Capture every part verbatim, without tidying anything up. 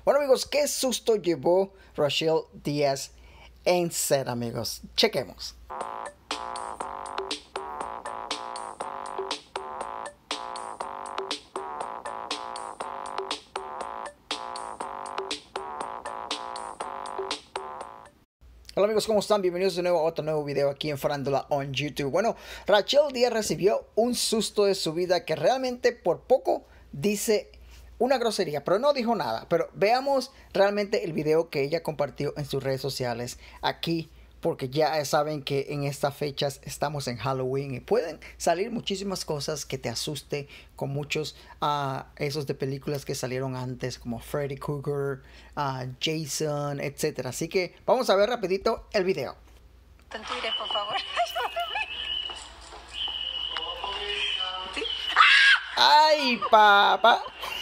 Bueno, amigos, ¿qué susto llevó Rachel Díaz en set, amigos? Chequemos. Hola amigos, ¿cómo están? Bienvenidos de nuevo a otro nuevo video aquí en Farándula on YouTube. Bueno, Rachel Díaz recibió un susto de su vida que realmente por poco dice una grosería, pero no dijo nada. Pero veamos realmente el video que ella compartió en sus redes sociales aquí, porque ya saben que en estas fechas estamos en Halloween y pueden salir muchísimas cosas que te asuste, con muchos uh, esos de películas que salieron antes como Freddy Krueger, uh, Jason, etcétera. Así que vamos a ver rapidito el video. Tire, por favor. ¿Sí? ¡Ay, papá!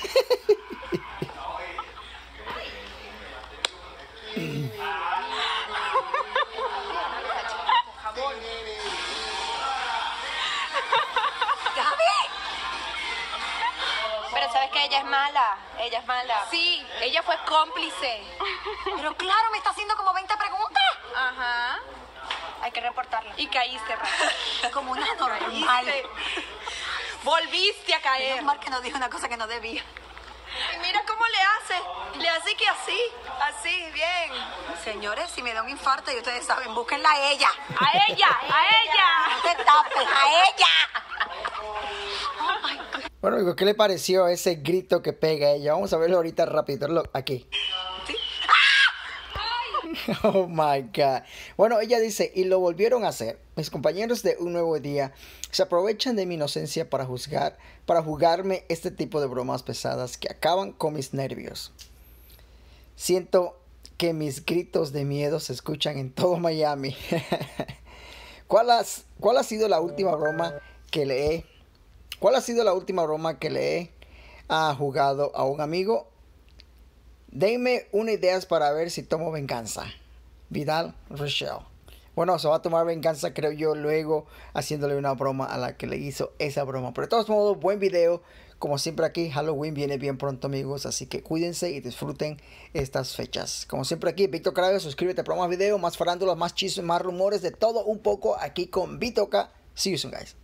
Pero sabes que ella es mala, ella es mala. Sí, ella fue cómplice. Pero claro, me está haciendo como veinte preguntas. Ajá. Hay que reportarla. Y caíste, Rafa. Como una normal. Caíste. Volviste a caer. Menos mal que no dijo una cosa que no debía. Y mira cómo le hace. Le hace que así, así, bien. Señores, si me da un infarto y ustedes saben, búsquenla a ella. A ella, a ella. No te tapes, a ella. Oh my God. Bueno, amigos, ¿qué le pareció ese grito que pega ella? Vamos a verlo ahorita rápido, aquí. ¿Sí? Oh my God. Bueno, ella dice, y lo volvieron a hacer. Mis compañeros de Un Nuevo Día se aprovechan de mi inocencia para juzgar, para jugarme este tipo de bromas pesadas que acaban con mis nervios. Siento que mis gritos de miedo se escuchan en todo Miami. ¿Cuál, has, ¿Cuál ha sido la última broma que le he, cuál ha sido la última broma que le he uh, jugado a un amigo? Denme unas ideas para ver si tomo venganza. Vidal Rachel. Bueno, se va a tomar venganza, creo yo, luego haciéndole una broma a la que le hizo esa broma. Pero de todos modos, buen video. Como siempre aquí, Halloween viene bien pronto, amigos. Así que cuídense y disfruten estas fechas. Como siempre aquí, Víctor Cravio, suscríbete para más videos, más farándulas, más chismes, más rumores, de todo un poco aquí con Víctor. See you soon, guys.